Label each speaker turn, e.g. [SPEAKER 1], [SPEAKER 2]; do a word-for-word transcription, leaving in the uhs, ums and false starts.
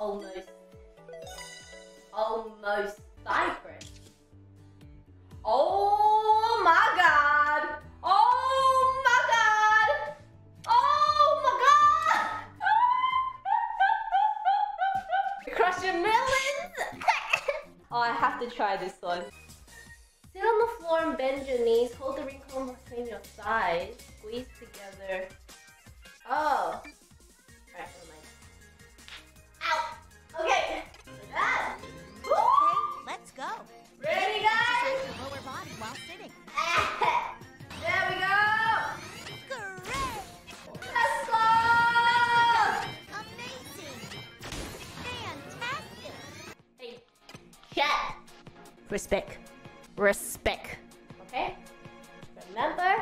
[SPEAKER 1] almost, almost Cyprus. Oh my god! Oh my god! Oh my god! Crushing melons! Oh, I have to try this one. Sit on the floor and bend your knees. Hold the ring comb between your thighs. Squeeze together. Oh. Alright, never mind. Ow! Okay. Ah.
[SPEAKER 2] Okay, let's go.
[SPEAKER 1] Ready, guys?
[SPEAKER 2] Exercise your lower body while sitting.
[SPEAKER 1] There we go!
[SPEAKER 2] Great!
[SPEAKER 1] Let's go!
[SPEAKER 2] Amazing! Fantastic!
[SPEAKER 1] Hey, chat. Respect. Respect. Okay? Remember,